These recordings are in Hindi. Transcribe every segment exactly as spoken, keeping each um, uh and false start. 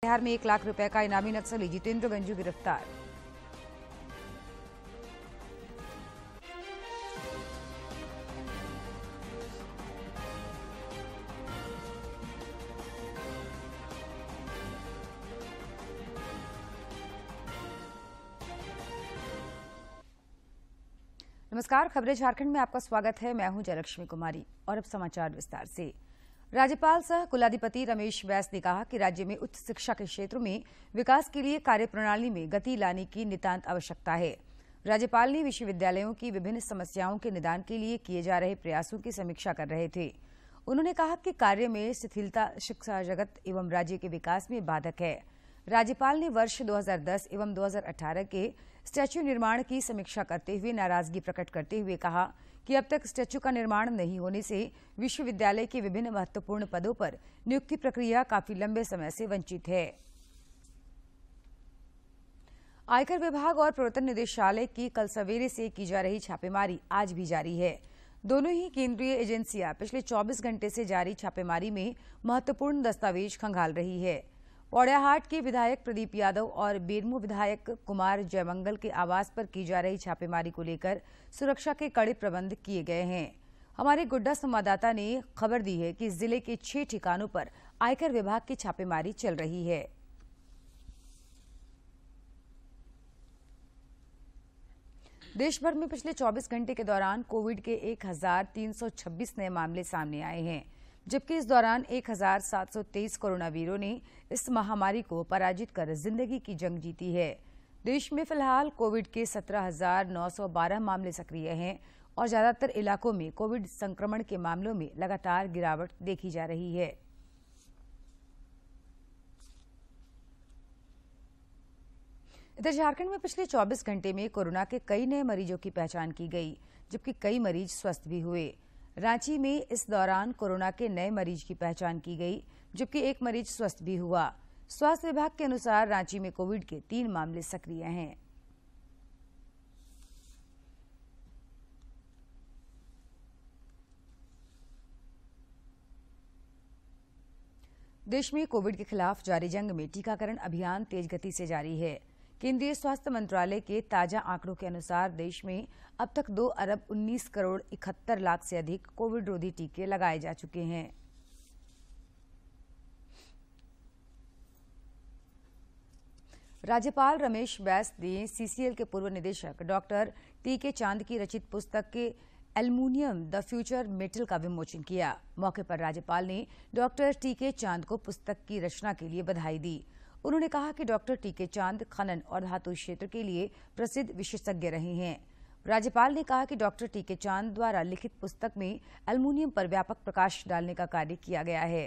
बिहार में एक लाख रुपए का इनामी नक्सली जितेंद्र गंजू गिरफ्तार। नमस्कार, खबरें झारखंड में आपका स्वागत है। मैं हूं जयलक्ष्मी कुमारी और अब समाचार विस्तार से। राज्यपाल सह कुलाधिपति रमेश बैस ने कहा कि राज्य में उच्च शिक्षा के क्षेत्र में विकास के लिए कार्यप्रणाली में गति लाने की नितांत आवश्यकता है। राज्यपाल ने विश्वविद्यालयों की विभिन्न समस्याओं के निदान के लिए किए जा रहे प्रयासों की समीक्षा कर रहे थे। उन्होंने कहा कि कार्य में शिथिलता शिक्षा जगत एवं राज्य के विकास में बाधक है। राज्यपाल ने वर्ष दो हज़ार दस एवं दो हज़ार अठारह के स्टैच्यू निर्माण की समीक्षा करते हुए नाराजगी प्रकट करते हुए कहा कि अब तक स्टैच्यू का निर्माण नहीं होने से विश्वविद्यालय के विभिन्न महत्वपूर्ण पदों पर नियुक्ति प्रक्रिया काफी लंबे समय से वंचित है। आयकर विभाग और प्रवर्तन निदेशालय की कल सवेरे से की जा रही छापेमारी आज भी जारी है। दोनों ही केंद्रीय एजेंसियां पिछले चौबीस घंटे से जारी छापेमारी में महत्वपूर्ण दस्तावेज खंगाल रही है। पौड़ियाहाट के विधायक प्रदीप यादव और बेरमो विधायक कुमार जयमंगल के आवास पर की जा रही छापेमारी को लेकर सुरक्षा के कड़े प्रबंध किए गए हैं। हमारे गोड्डा संवाददाता ने खबर दी है कि जिले के छह ठिकानों पर आयकर विभाग की छापेमारी चल रही है। देश भर में पिछले चौबीस घंटे के दौरान कोविड के एक हजार तीन सौ छब्बीस नए मामले सामने आए हैं, जबकि इस दौरान एक हजार सात सौ तेईस कोरोना वीरों ने इस महामारी को पराजित कर जिंदगी की जंग जीती है। देश में फिलहाल कोविड के सत्रह हजार नौ सौ बारह मामले सक्रिय हैं और ज्यादातर इलाकों में कोविड संक्रमण के मामलों में लगातार गिरावट देखी जा रही है। इधर झारखंड में पिछले चौबीस घंटे में कोरोना के कई नए मरीजों की पहचान की गई, जबकि कई मरीज स्वस्थ भी हुए। रांची में इस दौरान कोरोना के नए मरीज की पहचान की गई, जबकि एक मरीज स्वस्थ भी हुआ। स्वास्थ्य विभाग के अनुसार रांची में कोविड के तीन मामले सक्रिय हैं। देश में कोविड के खिलाफ जारी जंग में टीकाकरण अभियान तेज गति से जारी है। केंद्रीय स्वास्थ्य मंत्रालय के ताजा आंकड़ों के अनुसार देश में अब तक दो अरब उन्नीस करोड़ इकहत्तर लाख से अधिक कोविड रोधी टीके लगाए जा चुके हैं। राज्यपाल रमेश बैस ने सीसीएल के पूर्व निदेशक डॉक्टर टी के चांद की रचित पुस्तक के एल्युमिनियम द फ्यूचर मेटल का विमोचन किया। मौके पर राज्यपाल ने डॉक्टर टी के चांद को पुस्तक की रचना के लिए बधाई दी। उन्होंने कहा कि डॉक्टर टी के चांद खनन और धातु क्षेत्र के लिए प्रसिद्ध विशेषज्ञ रहे हैं। राज्यपाल ने कहा कि डॉक्टर टी के चांद द्वारा लिखित पुस्तक में एल्युमिनियम पर व्यापक प्रकाश डालने का कार्य किया गया है।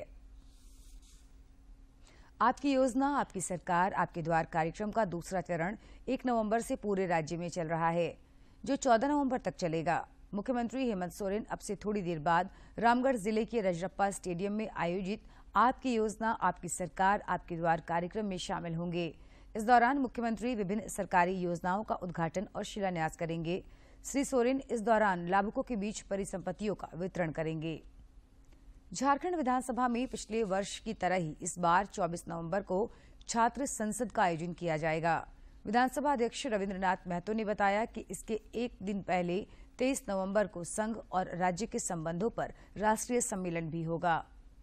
आपकी योजना आपकी सरकार आपके द्वार कार्यक्रम का दूसरा चरण एक नवंबर से पूरे राज्य में चल रहा है, जो चौदह नवंबर तक चलेगा। मुख्यमंत्री हेमंत सोरेन अब से थोड़ी देर बाद रामगढ़ जिले के रजरप्पा स्टेडियम में आयोजित आपकी योजना आपकी सरकार आपके द्वार कार्यक्रम में शामिल होंगे। इस दौरान मुख्यमंत्री विभिन्न सरकारी योजनाओं का उद्घाटन और शिलान्यास करेंगे। श्री सोरेन इस दौरान लाभुकों के बीच परिसंपत्तियों का वितरण करेंगे। झारखंड विधानसभा में पिछले वर्ष की तरह ही इस बार चौबीस नवंबर को छात्र संसद का आयोजन किया जाएगा। विधानसभा अध्यक्ष रविन्द्रनाथ महतो ने बताया कि इसके एक दिन पहले तेईस नवंबर को संघ और राज्य के संबंधों पर राष्ट्रीय सम्मेलन भी होगा।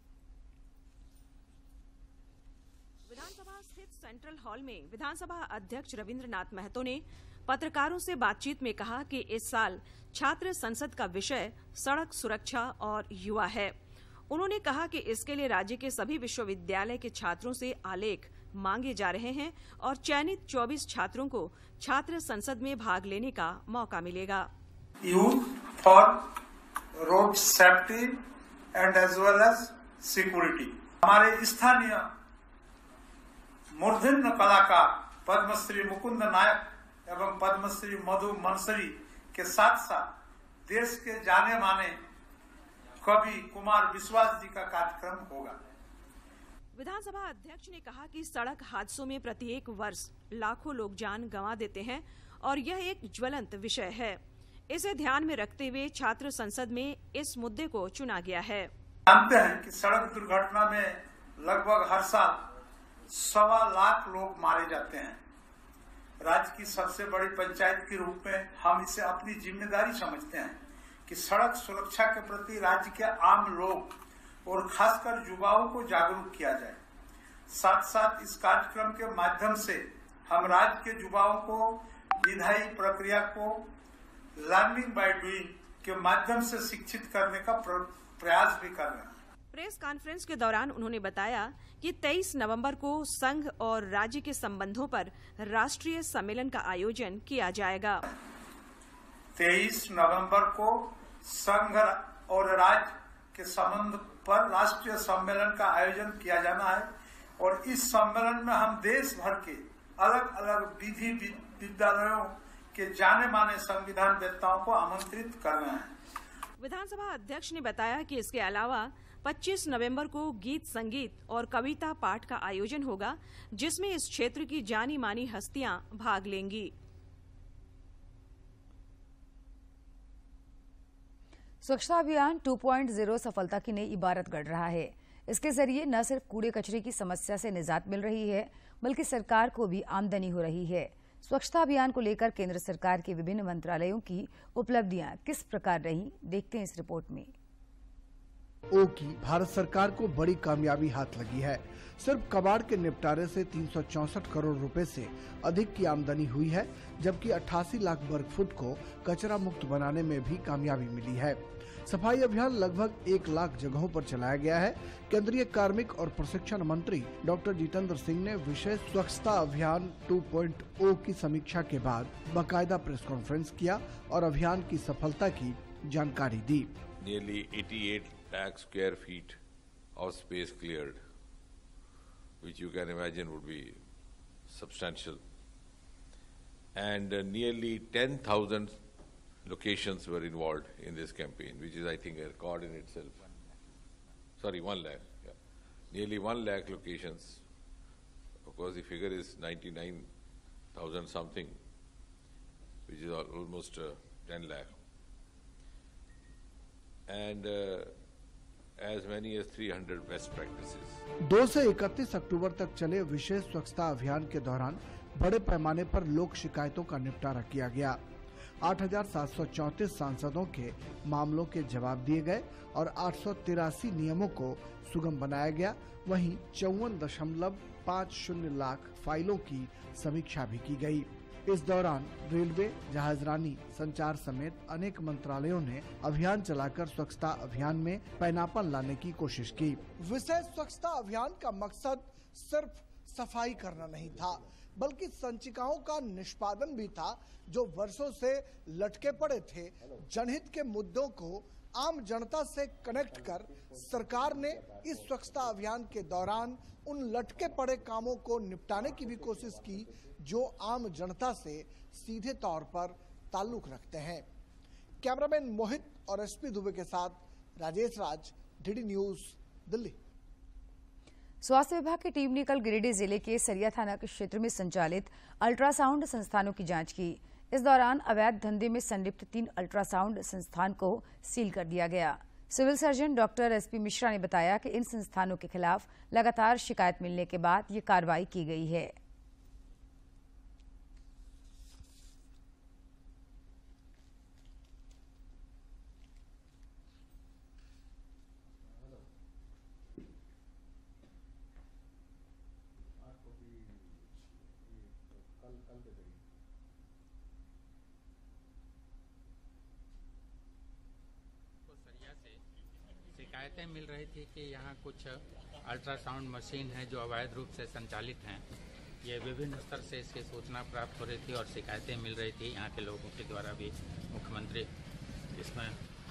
विधानसभा स्थित सेंट्रल हॉल में विधानसभा अध्यक्ष रविन्द्रनाथ महतो ने पत्रकारों से बातचीत में कहा कि इस साल छात्र संसद का विषय सड़क सुरक्षा और युवा है। उन्होंने कहा कि इसके लिए राज्य के सभी विश्वविद्यालय के छात्रों से आलेख मांगे जा रहे हैं और चयनित चौबीस छात्रों को छात्र संसद में भाग लेने का मौका मिलेगा। Youth for road safety and as well as security. हमारे स्थानीय मूर्धन्य कलाकार पद्मश्री मुकुंद नायक एवं पद्मश्री मधु मनसरी के साथ साथ देश के जाने माने कवि कुमार विश्वास जी का कार्यक्रम होगा। विधानसभा अध्यक्ष ने कहा कि सड़क हादसों में प्रत्येक वर्ष लाखों लोग जान गंवा देते हैं और यह एक ज्वलंत विषय है। इसे ध्यान में रखते हुए छात्र संसद में इस मुद्दे को चुना गया है। जानते हैं कि सड़क दुर्घटना में लगभग हर साल सवा लाख लोग मारे जाते हैं। राज्य की सबसे बड़ी पंचायत के रूप में हम इसे अपनी जिम्मेदारी समझते हैं कि सड़क सुरक्षा के प्रति राज्य के आम लोग और खासकर युवाओं को जागरूक किया जाए। साथ साथ इस कार्यक्रम के माध्यम से हम राज्य के युवाओं को विधायी प्रक्रिया को लर्निंग बाय डूइंग के माध्यम से शिक्षित करने का प्रयास भी कर रहे हैं। प्रेस कॉन्फ्रेंस के दौरान उन्होंने बताया कि तेईस नवंबर को संघ और राज्य के संबंधों पर राष्ट्रीय सम्मेलन का आयोजन किया जाएगा। तेईस नवंबर को संघ और राज्य के संबंध पर राष्ट्रीय सम्मेलन का आयोजन किया जाना है और इस सम्मेलन में हम देश भर के अलग अलग विधि विद्यालयों के जाने माने संविधान वेत्ताओं को आमंत्रित कर रहे हैं। विधानसभा अध्यक्ष ने बताया कि इसके अलावा पच्चीस नवंबर को गीत संगीत और कविता पाठ का आयोजन होगा, जिसमें इस क्षेत्र की जानी मानी हस्तियां भाग लेंगी। स्वच्छता अभियान टू पॉइंट ज़ीरो सफलता की नई इबारत गढ़ रहा है। इसके जरिए न सिर्फ कूड़े कचरे की समस्या से निजात मिल रही है, बल्कि सरकार को भी आमदनी हो रही है। स्वच्छता अभियान को लेकर केंद्र सरकार के विभिन्न मंत्रालयों की उपलब्धियां किस प्रकार रही, देखते हैं इस रिपोर्ट में। ओ की भारत सरकार को बड़ी कामयाबी हाथ लगी है। सिर्फ कबाड़ के निपटारे से तीन सौ चौसठ करोड़ रुपए से अधिक की आमदनी हुई है, जबकि अट्ठासी लाख वर्ग फुट को कचरा मुक्त बनाने में भी कामयाबी मिली है। सफाई अभियान लगभग एक लाख जगहों पर चलाया गया है। केंद्रीय कार्मिक और प्रशिक्षण मंत्री डॉक्टर जितेंद्र सिंह ने विशेष स्वच्छता अभियान टू पॉइंट ज़ीरो की समीक्षा के बाद बाकायदा प्रेस कॉन्फ्रेंस किया और अभियान की सफलता की जानकारी दी। Nearly eighty-eight lakh square feet of space cleared, which you can imagine would be substantial, and uh, nearly ten thousand locations were involved in this campaign, which is, I think, a record in itself. Sorry, one lakh. Yeah. Nearly one lakh locations. Of course, the figure is ninety-nine thousand something, which is al- almost uh, ten lakh. And uh, as many as three hundred best practices. दो से इकतीस अक्टूबर तक चले विशेष स्वच्छता अभियान के दौरान बड़े पैमाने पर लोक शिकायतों का निपटारा किया गया। आठ हजार सात सौ चौंतीस सांसदों के मामलों के जवाब दिए गए और आठ सौ तिरासी नियमों को सुगम बनाया गया। वहीं चौवन दशमलव पाँच शून्य लाख फाइलों की समीक्षा भी की गई। इस दौरान रेलवे, जहाजरानी, संचार समेत अनेक मंत्रालयों ने अभियान चलाकर स्वच्छता अभियान में पैनापन लाने की कोशिश की। विशेष स्वच्छता अभियान का मकसद सिर्फ सफाई करना नहीं था, बल्कि संचिकाओं का निष्पादन भी था जो वर्षों से लटके पड़े थे। जनहित के मुद्दों को आम जनता से कनेक्ट कर सरकार ने इस स्वच्छता अभियान के दौरान उन लटके पड़े कामों को निपटाने की भी कोशिश की जो आम जनता से सीधे तौर पर ताल्लुक रखते हैं। कैमरामैन मोहित और एसपी दुबे के साथ राजेश राज, डीडी न्यूज, दिल्ली। स्वास्थ्य विभाग की टीम ने कल गिरिडीह जिले के सरिया थाना के क्षेत्र में संचालित अल्ट्रासाउंड संस्थानों की जांच की। इस दौरान अवैध धंधे में संलिप्त तीन अल्ट्रासाउंड संस्थान को सील कर दिया गया। Civil surgeon doctor SP Mishra ने बताया कि इन संस्थानों के खिलाफ लगातार शिकायत मिलने के बाद ये कार्रवाई की गई है। शिकायतें मिल रही थी कि यहाँ कुछ अल्ट्रासाउंड मशीन है जो अवैध रूप से संचालित हैं। ये विभिन्न स्तर से इसकी सूचना प्राप्त हो रही थी और शिकायतें मिल रही थी यहाँ के लोगों के द्वारा भी। मुख्यमंत्री इसमें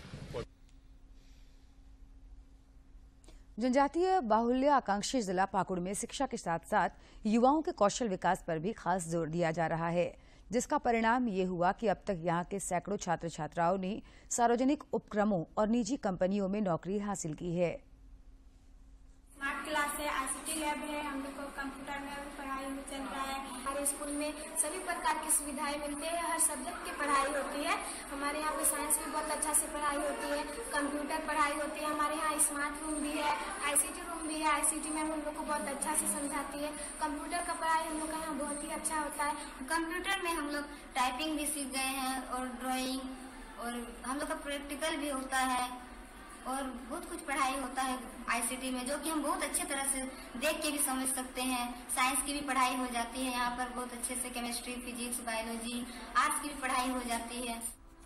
जनजातीय बाहुल्य आकांक्षी जिला पाकुड़ में शिक्षा के साथ साथ युवाओं के कौशल विकास पर भी खास जोर दिया जा रहा है, जिसका परिणाम ये हुआ कि अब तक यहाँ के सैकड़ों छात्र छात्राओं ने सार्वजनिक उपक्रमों और निजी कंपनियों में नौकरी हासिल की है। स्मार्ट क्लास है, आईसीटी लैब है, हम लोग को कंप्यूटर में पढ़ाई चल रहा है और स्कूल में सभी प्रकार की सुविधाएं मिलती है, हर सब्जेक्ट की पढ़ाई होती है। हमारे यहाँ पे साइंस भी बहुत अच्छा से पढ़ाई होती है, कंप्यूटर पढ़ाई होती है, हमारे यहाँ स्मार्ट रूम भी है, आईसीटी रूम भी है। आईसीटी मैम हम लोग को बहुत अच्छा से समझाती है। कंप्यूटर का पढ़ाई हम लोग का यहाँ बहुत ही अच्छा होता है। कंप्यूटर में हम लोग टाइपिंग भी सीख गए हैं और ड्राइंग, और हम लोग का प्रैक्टिकल भी होता है और बहुत कुछ पढ़ाई होता है आईसीटी में, जो कि हम बहुत अच्छे तरह से देख के भी समझ सकते हैं। साइंस की भी पढ़ाई हो जाती है यहाँ पर बहुत अच्छे से, केमिस्ट्री, फिजिक्स, बायोलॉजी, आर्ट्स की भी पढ़ाई हो जाती है।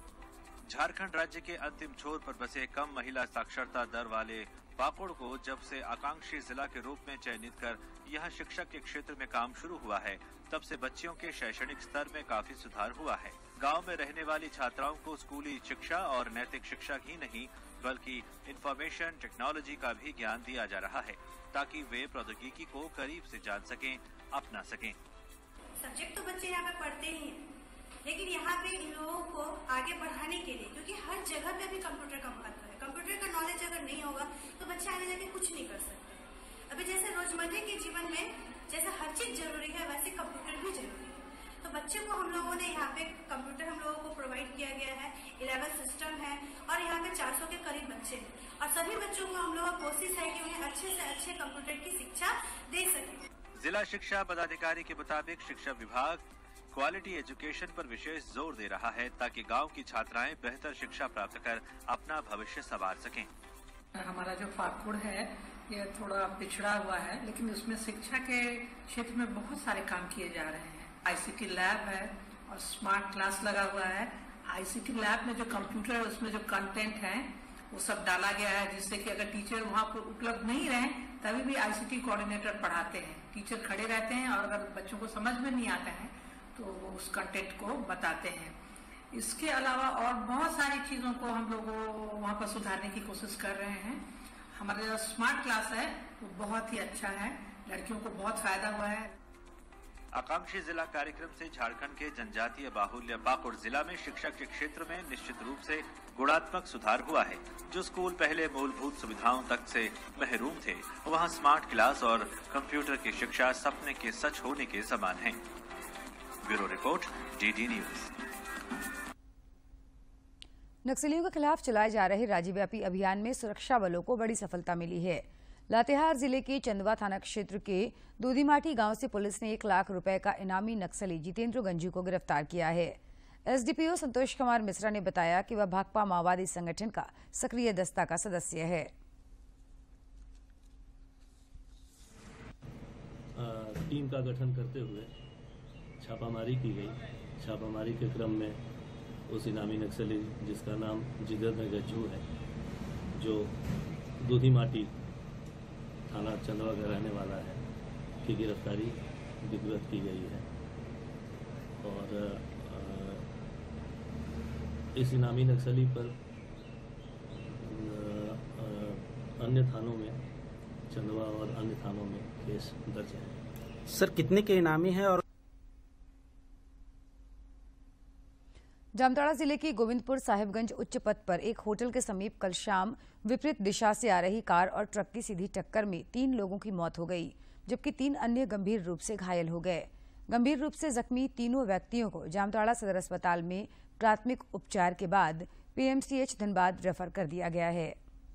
झारखंड राज्य के अंतिम छोर पर बसे कम महिला साक्षरता दर वाले पाकुड़ को जब से आकांक्षी जिला के रूप में चयनित कर यह शिक्षक के क्षेत्र में काम शुरू हुआ है, तब से बच्चियों के शैक्षणिक स्तर में काफी सुधार हुआ है। गांव में रहने वाली छात्राओं को स्कूली शिक्षा और नैतिक शिक्षा ही नहीं बल्कि इंफॉर्मेशन टेक्नोलॉजी का भी ज्ञान दिया जा रहा है, ताकि वे प्रौद्योगिकी को करीब से जान सकें, अपना सकें। सब्जेक्ट तो बच्चे यहाँ पे पढ़ते ही हैं, लेकिन यहाँ पे इन लोगों को आगे बढ़ाने के लिए, क्योंकि हर जगह पे अभी कंप्यूटर का महत्व है, कंप्यूटर का नॉलेज अगर नहीं होगा तो बच्चे आगे जाके कुछ नहीं कर सकते। अभी जैसे रोजमर्रा के जीवन में जैसे हर चीज जरूरी है, वैसे कंप्यूटर भी जरूरी है। तो बच्चे को हम लोगों ने यहाँ पे कंप्यूटर हम लोगों को प्रोवाइड किया गया है, इलेवन सिस्टम है और यहाँ पे चार सौ के करीब बच्चे हैं और सभी बच्चों को हम लोगों की कोशिश है कि उन्हें अच्छे से अच्छे कंप्यूटर की शिक्षा दे सके। जिला शिक्षा पदाधिकारी के मुताबिक शिक्षा विभाग क्वालिटी एजुकेशन पर विशेष जोर दे रहा है, ताकि गांव की छात्राएं बेहतर शिक्षा प्राप्त कर अपना भविष्य संवार सकें। हमारा जो पाकुड़ है ये थोड़ा पिछड़ा हुआ है, लेकिन उसमें शिक्षा के क्षेत्र में बहुत सारे काम किए जा रहे हैं। आईसीटी लैब है और स्मार्ट क्लास लगा हुआ है। आईसीटी लैब में जो कंप्यूटर है उसमें जो कंटेंट है वो सब डाला गया है, जिससे कि अगर टीचर वहाँ पर उपलब्ध नहीं रहे तभी भी आईसीटी कोऑर्डिनेटर पढ़ाते हैं। टीचर खड़े रहते हैं और अगर बच्चों को समझ में नहीं आता है तो वो उस कंटेंट को बताते हैं। इसके अलावा और बहुत सारी चीजों को हम लोग वहाँ पर सुधारने की कोशिश कर रहे हैं। हमारा जो स्मार्ट क्लास है वो बहुत ही अच्छा है, लड़कियों को बहुत फायदा हुआ है। आकांक्षी जिला कार्यक्रम से झारखंड के जनजातीय बाहुल्य पाकुड़ जिला में शिक्षा के क्षेत्र में निश्चित रूप से गुणात्मक सुधार हुआ है। जो स्कूल पहले मूलभूत सुविधाओं तक से महरूम थे, वहां स्मार्ट क्लास और कंप्यूटर की शिक्षा सपने के सच होने के समान है। Bureau report, DD news. नक्सलियों के खिलाफ चलाए जा रहे राज्यव्यापी अभियान में सुरक्षा बलों को बड़ी सफलता मिली है। लातेहार जिले के चंदवा थाना क्षेत्र के दूधीमाटी गांव से पुलिस ने एक लाख रुपए का इनामी नक्सली जितेंद्र गंजू को गिरफ्तार किया है। एसडीपीओ संतोष कुमार मिश्रा ने बताया कि वह भाकपा माओवादी संगठन का सक्रिय दस्ता का सदस्य है। टीम का गठन करते हुए छापामारी की गई। छापामारी के क्रम में उस इनामी नक्सली जिसका नाम जितेंद्र गंजू है, जो दूधीमाटी थाना चंदवा का रहने वाला है, की गिरफ्तारी विधिवत की गई है। और इस इनामी नक्सली पर अन्य थानों में, चंदवा और अन्य थानों में केस दर्ज है। सर कितने के इनामी हैं? और जामताड़ा जिले के गोविंदपुर साहिबगंज उच्च पथ पर एक होटल के समीप कल शाम विपरीत दिशा से आ रही कार और ट्रक की सीधी टक्कर में तीन लोगों की मौत हो गई, जबकि तीन अन्य गंभीर रूप से घायल हो गए। गंभीर रूप से जख्मी तीनों व्यक्तियों को जामताड़ा सदर अस्पताल में प्राथमिक उपचार के बाद पीएमसीएच धनबाद रेफर कर दिया गया है।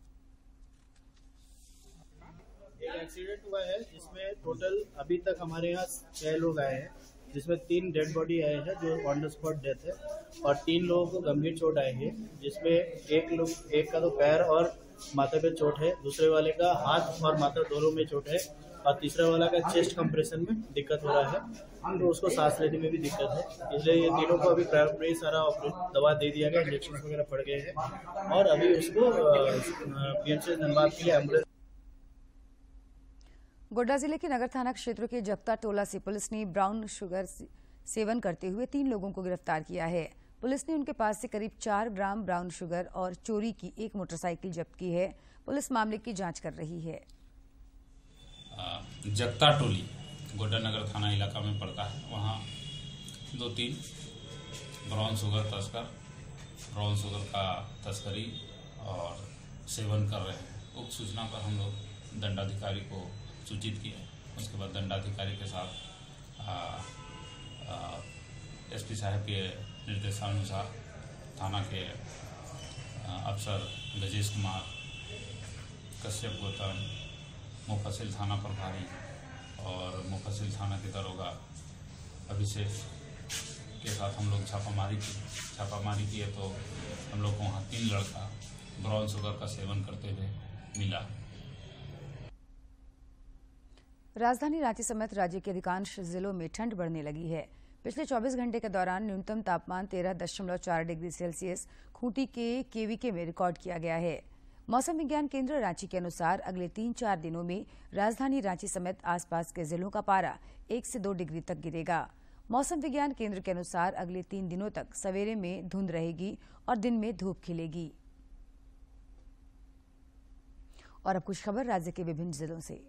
एक एक्सीडेंट हुआ है जिसमें टोटल अभी तक हमारे यहाँ छह लोग आए हैं, जिसमें तीन डेड बॉडी आए हैं जो ऑन द स्पॉट डेथ है, और तीन लोगों को गंभीर चोट आई है, जिसमें एक लोग एक का तो पैर और माथे पे चोट है, दूसरे वाले का हाथ और माथा दोनों में चोट है, और तीसरा वाला का चेस्ट कंप्रेशन में दिक्कत हो रहा है, तो उसको सांस लेने में भी दिक्कत है। इसलिए ये तीनों को अभी प्राइमरी सारा दवा दे दिया गया, इंजेक्शन वगैरह पड़ गए हैं, और अभी उसको पीएमसीएच धनबाद के लिए एम्बुलेंस। गोड्डा जिले के नगर थाना क्षेत्र के जगता टोला से पुलिस ने ब्राउन शुगर सेवन करते हुए तीन लोगों को गिरफ्तार किया है। पुलिस ने उनके पास से करीब चार ग्राम ब्राउन शुगर और चोरी की एक मोटरसाइकिल जब्त की है। पुलिस मामले की जांच कर रही है। जगता टोली गोड्डा नगर थाना इलाका में पड़ता है, वहाँ दो तीन ब्राउन शुगर तस्कर ब्राउन शुगर का तस्करी और सेवन कर रहे हैं। उक्त सूचना पर हम लोग दंडाधिकारी को सूचित किया। उसके बाद दंडाधिकारी के साथ एसपी साहब के निर्देशानुसार थाना के अफसर गजेश कुमार, कश्यप गौतम, मुफस्सिल थाना प्रभारी और मुफस्सिल थाना के दरोगा अभिषेक के साथ हम लोग छापामारी की छापामारी किए तो हम लोग को वहाँ तीन लड़का ब्राउन शुगर का सेवन करते हुए मिला। राजधानी रांची समेत राज्य के अधिकांश जिलों में ठंड बढ़ने लगी है। पिछले चौबीस घंटे के दौरान न्यूनतम तापमान तेरह दशमलव चार डिग्री सेल्सियस खूंटी के केवीके में रिकॉर्ड किया गया है। मौसम विज्ञान केंद्र रांची के अनुसार अगले तीन चार दिनों में राजधानी रांची समेत आसपास के जिलों का पारा एक से दो डिग्री तक गिरेगा। मौसम विज्ञान केंद्र के अनुसार अगले तीन दिनों तक सवेरे में धुंध रहेगी और दिन में धूप खिलेगी। और अब कुछ खबर राज्य के विभिन्न जिलों से।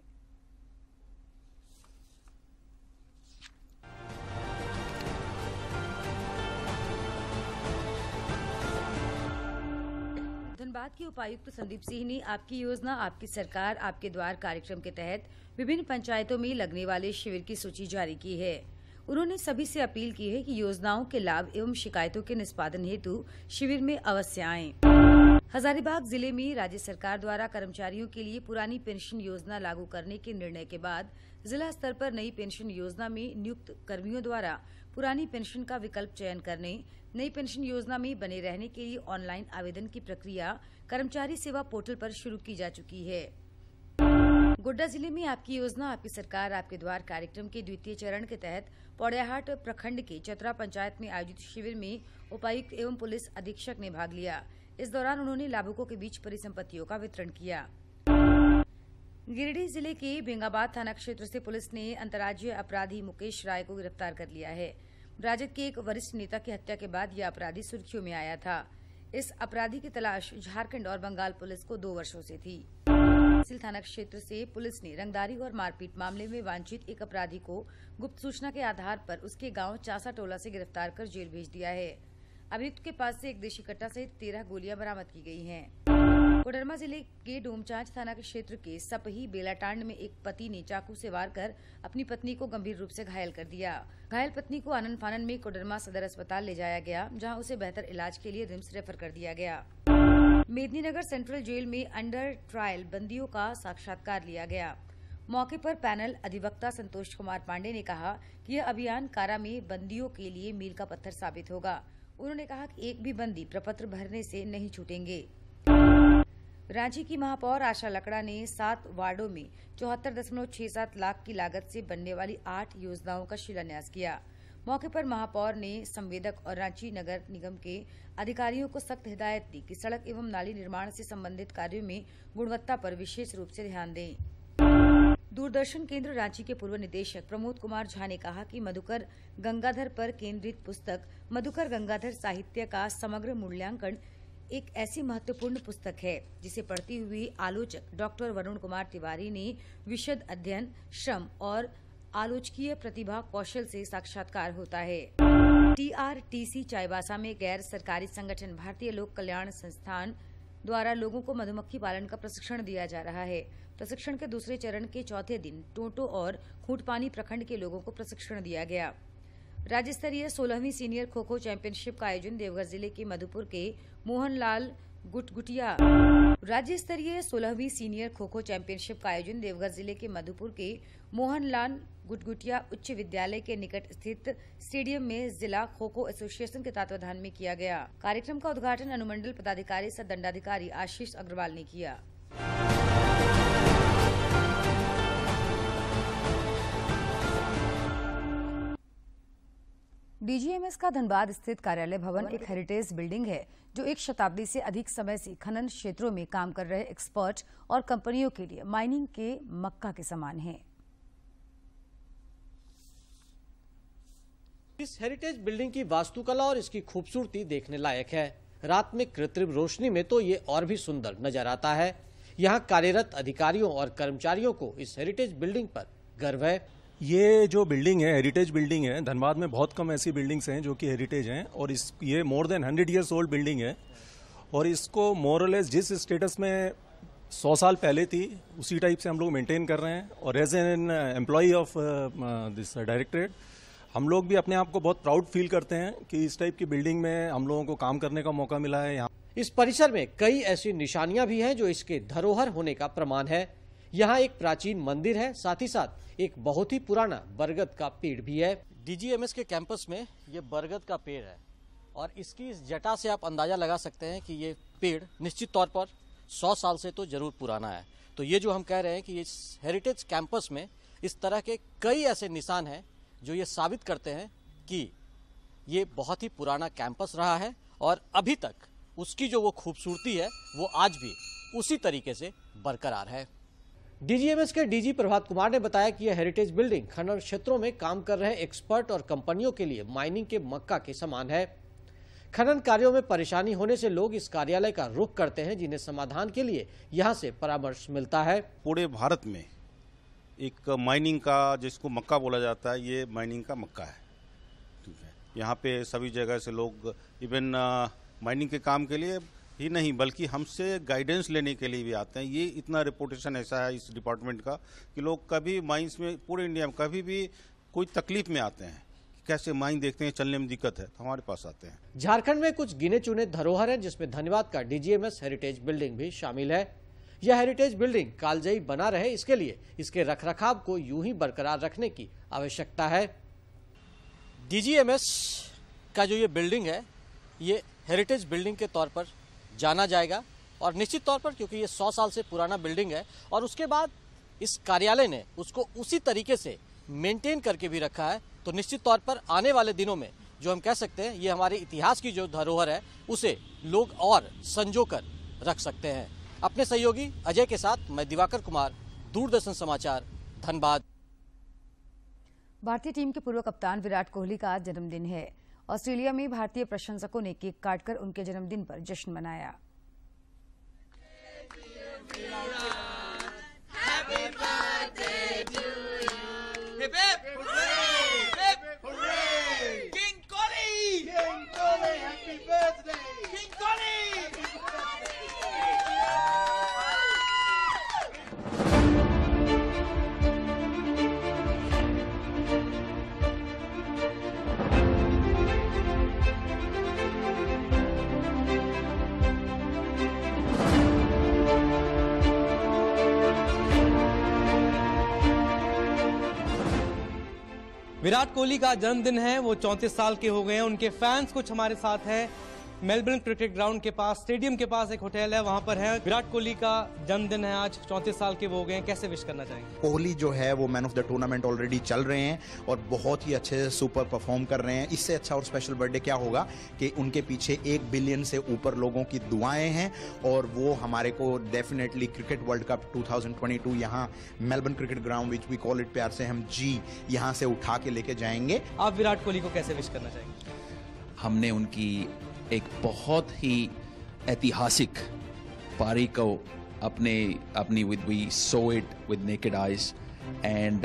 धनबाद के उपायुक्त संदीप सिंह ने आपकी योजना आपकी सरकार आपके द्वार कार्यक्रम के तहत विभिन्न पंचायतों में लगने वाले शिविर की सूची जारी की है। उन्होंने सभी से अपील की है कि योजनाओं के लाभ एवं शिकायतों के निष्पादन हेतु शिविर में अवश्य आएं। हजारीबाग जिले में राज्य सरकार द्वारा कर्मचारियों के लिए पुरानी पेंशन योजना लागू करने के निर्णय के बाद जिला स्तर पर नई पेंशन योजना में नियुक्त कर्मियों द्वारा पुरानी पेंशन का विकल्प चयन करने, नई पेंशन योजना में बने रहने के लिए ऑनलाइन आवेदन की प्रक्रिया कर्मचारी सेवा पोर्टल पर शुरू की जा चुकी है। गोड्डा जिले में आपकी योजना आपकी सरकार आपके द्वार कार्यक्रम के द्वितीय चरण के तहत पौड़ियाहाट प्रखंड के चतरा पंचायत में आयोजित शिविर में उपायुक्त एवं पुलिस अधीक्षक ने भाग लिया। इस दौरान उन्होंने लाभुकों के बीच परिसंपत्तियों का वितरण किया। गिरिडीह जिले के बेंगाबाद थाना क्षेत्र से पुलिस ने अंतर्राज्यीय अपराधी मुकेश राय को गिरफ्तार कर लिया है। राजद के एक वरिष्ठ नेता की हत्या के बाद यह अपराधी सुर्खियों में आया था। इस अपराधी की तलाश झारखंड और बंगाल पुलिस को दो वर्षों से थी। सिल थाना क्षेत्र से पुलिस ने रंगदारी और मारपीट मामले में वांछित एक अपराधी को गुप्त सूचना के आधार पर उसके गांव चासा टोला से गिरफ्तार कर जेल भेज दिया है। अभियुक्त के पास से एक देशी कट्टा सहित तेरह गोलियां बरामद की गई हैं। कोडरमा जिले के डोमचांच थाना के क्षेत्र के सपही बेलाटांड में एक पति ने चाकू से वार कर अपनी पत्नी को गंभीर रूप से घायल कर दिया। घायल पत्नी को आनन फानन में कोडरमा सदर अस्पताल ले जाया गया, जहां उसे बेहतर इलाज के लिए रिम्स रेफर कर दिया गया। मेदिनीनगर सेंट्रल जेल में अंडर ट्रायल बंदियों का साक्षात्कार लिया गया। मौके पर पैनल अधिवक्ता संतोष कुमार पांडे ने कहा कि यह अभियान कारा में बंदियों के लिए मील का पत्थर साबित होगा। उन्होंने कहा कि एक भी बंदी प्रपत्र भरने से नहीं छूटेंगे। रांची की महापौर आशा लकड़ा ने सात वार्डों में चौहत्तर दशमलव छह सात लाख की लागत से बनने वाली आठ योजनाओं का शिलान्यास किया। मौके पर महापौर ने संवेदक और रांची नगर निगम के अधिकारियों को सख्त हिदायत दी कि सड़क एवं नाली निर्माण से संबंधित कार्यों में गुणवत्ता पर विशेष रूप से ध्यान दें। दूरदर्शन केंद्र रांची के पूर्व निदेशक प्रमोद कुमार झा ने कहा कि मधुकर गंगाधर पर केंद्रित पुस्तक मधुकर गंगाधर साहित्य का समग्र मूल्यांकन एक ऐसी महत्वपूर्ण पुस्तक है जिसे पढ़ती हुई आलोचक डॉक्टर वरुण कुमार तिवारी ने विशद अध्ययन, श्रम और आलोचकीय प्रतिभा कौशल से साक्षात्कार होता है। टीआरटीसी चाईबासा में गैर सरकारी संगठन भारतीय लोक कल्याण संस्थान द्वारा लोगों को मधुमक्खी पालन का प्रशिक्षण दिया जा रहा है। प्रशिक्षण के दूसरे चरण के चौथे दिन टोटो और खूंटपानी प्रखंड के लोगों को प्रशिक्षण दिया गया। राज्य स्तरीय सोलहवीं सीनियर खो खो चैंपियनशिप का आयोजन देवघर जिले के मधुपुर के मोहनलाल गुटगुटिया राज्य स्तरीय सोलहवीं सीनियर खो खो चैंपियनशिप का आयोजन देवघर जिले के मधुपुर के मोहनलाल गुटगुटिया उच्च विद्यालय के निकट स्थित स्टेडियम में जिला खो खो एसोसिएशन के तत्वाधान में किया गया। कार्यक्रम का उद्घाटन अनुमंडल पदाधिकारी सह दंडाधिकारी आशीष अग्रवाल ने किया। डीजीएमएस का धनबाद स्थित कार्यालय भवन एक हेरिटेज बिल्डिंग है जो एक शताब्दी से अधिक समय से खनन क्षेत्रों में काम कर रहे एक्सपर्ट और कंपनियों के लिए माइनिंग के मक्का के समान है। इस हेरिटेज बिल्डिंग की वास्तुकला और इसकी खूबसूरती देखने लायक है। रात में कृत्रिम रोशनी में तो ये और भी सुंदर नजर आता है। यहाँ कार्यरत अधिकारियों और कर्मचारियों को इस हेरिटेज बिल्डिंग पर गर्व है। ये जो बिल्डिंग है हेरिटेज बिल्डिंग है। धनबाद में बहुत कम ऐसी बिल्डिंग्स हैं जो कि हेरिटेज हैं और इस ये more than hundred years old building है और इसको मोरलेस जिस स्टेटस में सौ साल पहले थी उसी टाइप से हम लोग मेंटेन कर रहे हैं। और as an employee of this directorate हम लोग भी अपने आप को बहुत प्राउड फील करते हैं कि इस टाइप की बिल्डिंग में हम लोगों को काम करने का मौका मिला है। यहाँ इस परिसर में कई ऐसी निशानियां भी हैं जो इसके धरोहर होने का प्रमाण है। यहाँ एक प्राचीन मंदिर है, साथ ही साथ एक बहुत ही पुराना बरगद का पेड़ भी है। डीजीएमएस के कैंपस में ये बरगद का पेड़ है और इसकी इस जटा से आप अंदाजा लगा सकते हैं कि ये पेड़ निश्चित तौर पर सौ साल से तो जरूर पुराना है। तो ये जो हम कह रहे हैं कि इस हेरिटेज कैंपस में इस तरह के कई ऐसे निशान हैं जो ये साबित करते हैं कि ये बहुत ही पुराना कैंपस रहा है और अभी तक उसकी जो वो खूबसूरती है वो आज भी उसी तरीके से बरकरार है। डीजीएमएस के डीजी प्रभात कुमार ने बताया कि यह हेरिटेज बिल्डिंग खनन क्षेत्रों में काम कर रहे एक्सपर्ट और कंपनियों के लिए माइनिंग के मक्का के समान है। खनन कार्यों में परेशानी होने से लोग इस कार्यालय का रुख करते हैं, जिन्हें समाधान के लिए यहां से परामर्श मिलता है। पूरे भारत में एक माइनिंग का जिसको मक्का बोला जाता है, ये माइनिंग का मक्का है। ठीक है, यहाँ पे सभी जगह से लोग इवन माइनिंग के काम के लिए ही नहीं बल्कि हमसे गाइडेंस लेने के लिए भी आते हैं। ये इतना रिपोर्टेशन ऐसा है इस डिपार्टमेंट का कि लोग कभी माइंस में पूरे इंडिया में कभी भी कोई तकलीफ में आते हैं, कैसे माइन देखते हैं, चलने में दिक्कत है तो हमारे पास आते हैं। झारखंड में कुछ गिने चुने धरोहर हैं जिसमें धन्यवाद का डीजीएमएस हेरिटेज बिल्डिंग भी शामिल है। यह हेरिटेज बिल्डिंग कालजयी बना रहे, इसके लिए इसके रखरखाव को यूं ही बरकरार रखने की आवश्यकता है। डीजीएमएस का जो ये बिल्डिंग है ये हेरिटेज बिल्डिंग के तौर पर जाना जाएगा और निश्चित तौर पर क्योंकि ये सौ साल से पुराना बिल्डिंग है और उसके बाद इस कार्यालय ने उसको उसी तरीके से मेंटेन करके भी रखा है, तो निश्चित तौर पर आने वाले दिनों में जो हम कह सकते हैं ये हमारे इतिहास की जो धरोहर है उसे लोग और संजो कर रख सकते हैं। अपने सहयोगी अजय के साथ मैं दिवाकर कुमार, दूरदर्शन समाचार, धनबाद। भारतीय टीम के पूर्व कप्तान विराट कोहली का आज जन्मदिन है। ऑस्ट्रेलिया में भारतीय प्रशंसकों ने केक काटकर उनके जन्मदिन पर जश्न मनाया। Happy birthday to you. Hip hip hooray! Hip hooray! King Kohli! King Kohli, happy birthday! King Kohli! Virat Kohli का जन्मदिन है, वो चौंतीस साल के हो गए हैं। उनके फैंस कुछ हमारे साथ हैं। मेलबर्न क्रिकेट ग्राउंड के पास, स्टेडियम के पास एक होटल है, वहां पर है। विराट कोहली का जन्मदिन है आज, चौंतीस साल के वो हो गए हैं। कैसे विश करना चाहेंगे? कोहली जो है वो man of the tournament already चल रहे हैं और बहुत ही अच्छे से सुपर परफॉर्म कर रहे हैं। इससे अच्छा और स्पेशल बर्थडे क्या होगा कि उनके पीछे एक बिलियन से ऊपर लोगों की दुआएं हैं और वो हमारे को definitely cricket world cup two thousand twenty two यहाँ Melbourne cricket ground which we call it प्यार से हम जी यहाँ से उठा के लेके जाएंगे। आप विराट कोहली को कैसे विश करना चाहेंगे? हमने उनकी एक बहुत ही ऐतिहासिक पारी को अपने अपनी with we saw it with naked eyes and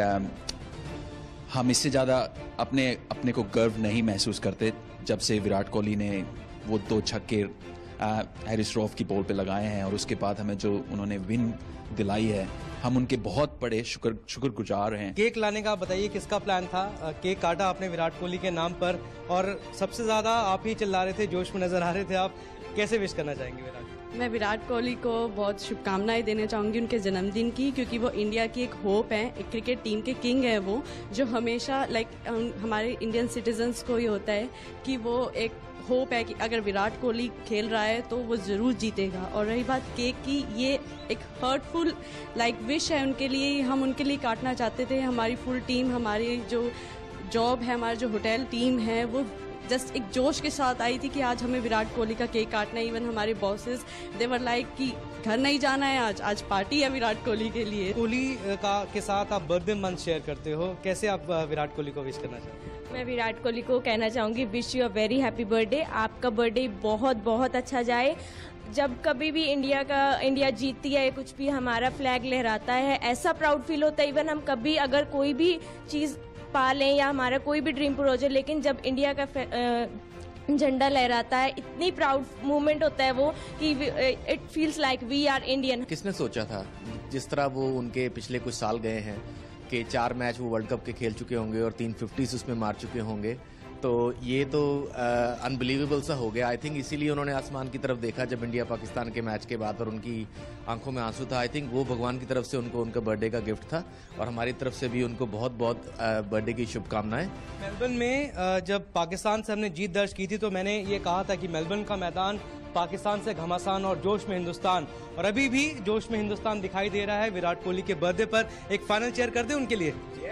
हम इससे ज़्यादा अपने अपने को गर्व नहीं महसूस करते जब से विराट कोहली ने वो दो छक्के हैरिस रॉफ की बॉल पे लगाए हैं और उसके बाद हमें जो उन्होंने विन दिलाई है, हम उनके बहुत बड़े शुक्र शुक्रगुजार हैं। केक लाने का बताइए, किसका प्लान था? केक काटा आपने विराट कोहली के नाम पर और सबसे ज्यादा आप ही चिल्ला रहे थे, जोश में नजर आ रहे थे आप। कैसे विश करना चाहेंगे विराट? मैं विराट कोहली को बहुत शुभकामनाएं देना चाहूँगी उनके जन्मदिन की, क्योंकि वो इंडिया की एक होप है, एक क्रिकेट टीम के किंग है वो, जो हमेशा लाइक हमारे इंडियन सिटीजन्स को ये होता है कि वो एक होप है कि अगर विराट कोहली खेल रहा है तो वो ज़रूर जीतेगा। और रही बात केक की, ये एक हर्टफुल लाइक विश है उनके लिए, हम उनके लिए काटना चाहते थे। हमारी फुल टीम, हमारी जो जॉब है, हमारी जो होटल टीम है, वो जस्ट एक जोश के साथ आई थी कि आज हमें विराट कोहली का केक काटना है। इवन हमारे बॉसेस देवर लाइक कि घर नहीं जाना है, आज आज पार्टी है विराट कोहली के लिए। कोहली का के साथ आप बर्थडे मंथ शेयर करते हो, कैसे आप विराट कोहली को विश करना चाहते हैं? मैं विराट कोहली को कहना चाहूँगी wish you a very happy birthday. आपका बर्थडे बहुत बहुत अच्छा जाए। जब कभी भी इंडिया का इंडिया जीतती है, कुछ भी हमारा फ्लैग लहराता है, ऐसा प्राउड फील होता है। इवन हम कभी अगर कोई भी चीज़ पा लें या हमारा कोई भी ड्रीम पूरा हो जाए, लेकिन जब इंडिया का झंडा लहराता है, इतनी प्राउड मोमेंट होता है वो कि it feels like we are Indian. किसने सोचा था जिस तरह वो उनके पिछले कुछ साल गए हैं के चार मैच वो वर्ल्ड कप के खेल चुके होंगे और तीन फिफ्टीज उसमें मार चुके होंगे। तो ये तो अनबिलीवेबल सा हो गया। आई थिंक इसीलिए उन्होंने आसमान की तरफ देखा जब इंडिया पाकिस्तान के मैच के बाद और उनकी आंखों में आंसू था। आई थिंक वो भगवान की तरफ से उनको उनका बर्थडे का गिफ्ट था और हमारी तरफ से भी उनको बहुत बहुत बर्थडे की शुभकामनाएं। मेलबर्न में जब पाकिस्तान से हमने जीत दर्ज की थी तो मैंने ये कहा था कि मेलबर्न का मैदान पाकिस्तान से घमासान और जोश में हिंदुस्तान, और अभी भी जोश में हिंदुस्तान दिखाई दे रहा है। विराट कोहली के बर्थडे पर एक फाइनल चेयर कर दे उनके लिए।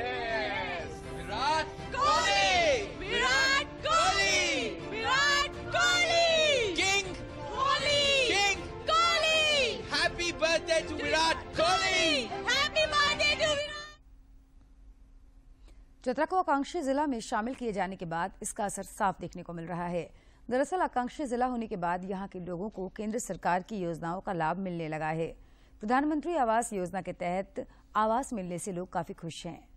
Virat Kohli, Virat Kohli, Virat Kohli, king Kohli, king Kohli, happy birthday to Virat Kohli, happy birthday to Virat. Chatra को आकांक्षी जिला में शामिल किए जाने के बाद इसका असर साफ देखने को मिल रहा है। दरअसल आकांक्षी जिला होने के बाद यहां के लोगों को केंद्र सरकार की योजनाओं का लाभ मिलने लगा है। प्रधानमंत्री आवास योजना के तहत आवास मिलने से लोग काफी खुश हैं।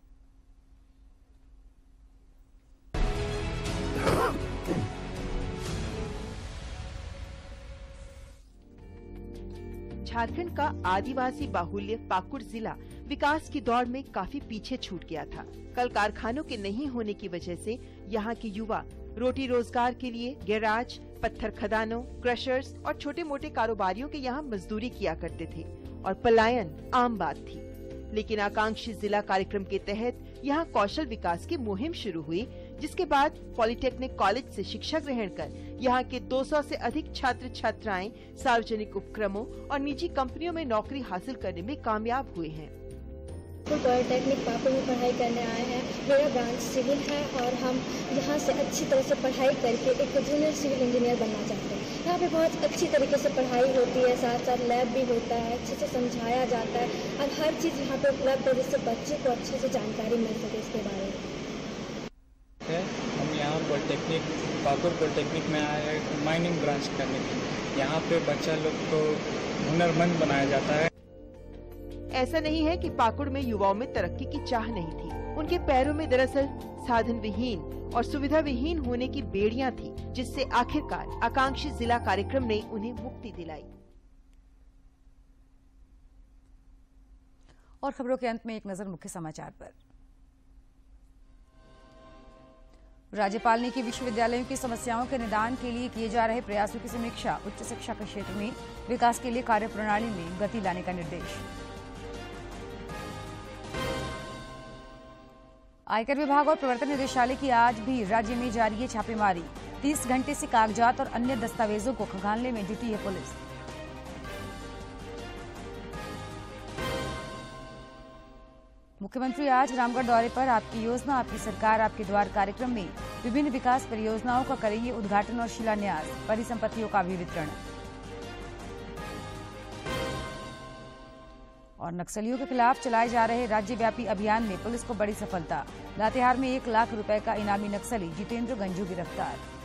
झारखंड का आदिवासी बाहुल्य पाकुड़ जिला विकास की दौड़ में काफी पीछे छूट गया था। कल कारखानों के नहीं होने की वजह से यहाँ के युवा रोटी रोजगार के लिए गैराज, पत्थर खदानों, क्रशर्स और छोटे मोटे कारोबारियों के यहाँ मजदूरी किया करते थे और पलायन आम बात थी। लेकिन आकांक्षी जिला कार्यक्रम के तहत यहाँ कौशल विकास की मुहिम शुरू हुई, जिसके बाद पॉलिटेक्निक कॉलेज से शिक्षा ग्रहण कर यहाँ के दो सौ से अधिक छात्र छात्राएं सार्वजनिक उपक्रमों और निजी कंपनियों में नौकरी हासिल करने में कामयाब हुए हैं। पॉलिटेक्निक पाकुड़ में पढ़ाई करने आए हैं। मेरा ब्रांच सिविल है और हम यहाँ से अच्छी तरह से पढ़ाई करके एक जूनियर सिविल इंजीनियर बनना चाहते हैं। यहाँ पे बहुत अच्छी तरीके से पढ़ाई होती है, साथ साथ लैब भी होता है, अच्छे से समझाया जाता है और हर चीज़ यहाँ पे उपलब्ध है जिससे बच्चे को अच्छे से जानकारी मिल सके इसके बारे में। हम यहाँ पॉलिटेक्निक पाकुड़ पॉलिटेक्निक में आए हैं माइनिंग ब्रांच करने के लिए। यहाँ पे बच्चा लोग को हुनरमंद बनाया जाता है। ऐसा नहीं है कि पाकुड़ में युवाओं में तरक्की की चाह नहीं थी। उनके पैरों में दरअसल साधन विहीन और सुविधा विहीन होने की बेड़ियां थी, जिससे आखिरकार आकांक्षी जिला कार्यक्रम ने उन्हें मुक्ति दिलाई। और खबरों के अंत में एक नजर मुख्य समाचार पर। राज्यपाल ने की विश्वविद्यालयों की समस्याओं के निदान के लिए किए जा रहे प्रयासों की समीक्षा। उच्च शिक्षा के क्षेत्र में विकास के लिए कार्यप्रणाली में गति लाने का निर्देश। आयकर विभाग और प्रवर्तन निदेशालय की आज भी राज्य में जारी है छापेमारी। तीस घंटे से कागजात और अन्य दस्तावेजों को खंगालने में जुटी है पुलिस। मुख्यमंत्री आज रामगढ़ दौरे पर आपकी योजना आपकी सरकार आपके द्वार कार्यक्रम में विभिन्न विकास परियोजनाओं का करेंगे उद्घाटन और शिलान्यास। परिसंपत्तियों का भी वितरण। और नक्सलियों के खिलाफ चलाए जा रहे राज्यव्यापी अभियान में पुलिस को बड़ी सफलता। लातेहार में एक लाख रुपए का इनामी नक्सली जितेंद्र गंजू गिरफ्तार।